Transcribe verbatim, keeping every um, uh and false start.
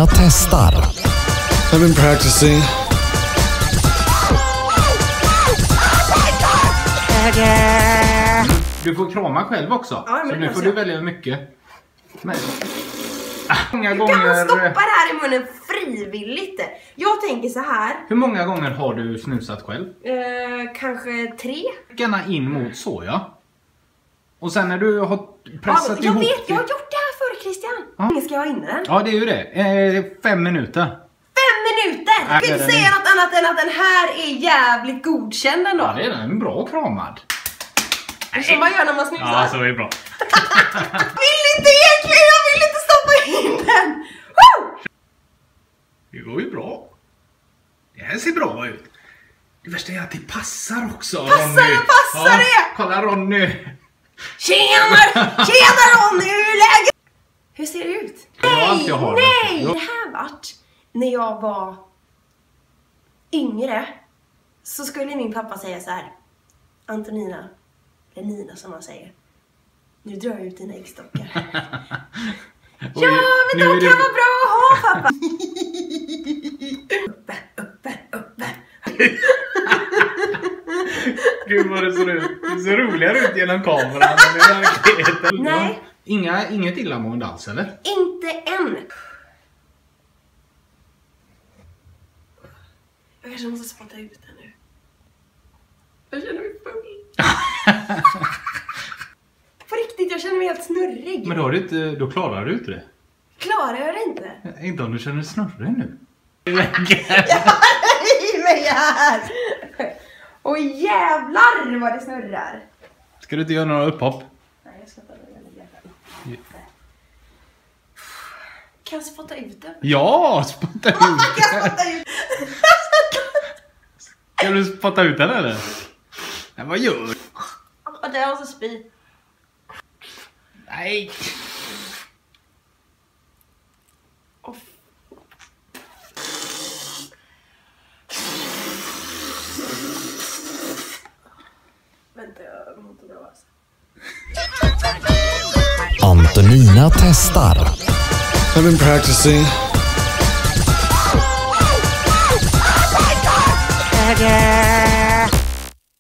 Antonina testar. I've been practicing. Du får krama själv också. Ja, men så det nu måste får jag. du välja mycket. Men... Många Kan gånger... man stoppa det här i munnen frivilligt? Jag tänker så här. Hur många gånger har du snusat själv? Eh, kanske tre? Gärna in mot så, ja. Och sen när du har pressat Ja, jag ihop... vet, jag har gjort det här förr, Christian. Ja. Hur länge ska jag ha inne den? Ja, det är ju det. Eh, fem minuter. Fem minuter! Nej, Jag kan det inte är säga den något annat än att den här är jävligt godkänd ändå. Ja, det är den. Bra kramad. Det är som man gör när man snusar. Ja, så är det bra. Vill inte egentligen, jag vill inte stoppa in den! Woo! Det går ju bra. Det här ser bra ut. Det värsta är att det passar också. Passar Ronny. det, passar Ja, det! kolla Ronny. Tjena! Tjena Ronny, hur är läget? Hur ser det ut? Det var allt jag har. Nej! Ja. Det här vart när jag var yngre. Så skulle min pappa säga så här: Antonina, eller Nina som man säger, nu drar jag ut dina äggstockar. Ja, men de kan det... vara bra att ha, pappa. Uppe, uppe, uppe. Gud vad det ser ut. Det ser roligare ut genom kameran än i verkligheten. Nej. Inga, inget illamående alls, eller? Inte än. Jag kanske måste spotta ut den nu. Jag känner mig full. På riktigt, jag känner mig helt snurrig. Men då, har du inte, då klarar du inte det. Klarar jag det inte? Inte om du känner dig snurrig nu. Jag har i mig här. Åh jävlar vad det snurrar. Ska du inte göra några upphopp? Nej, jag ska ta det. Kan jag spotta ut den? Ja, spotta ut Kan jag spotta ut? Ska du spotta ut den eller? Nej, vad gör du? Ja, det är alltså spy. Nej. Oh. Vänta, jag mår inte bra alltså. Antonina testar. I've been practicing. Okay.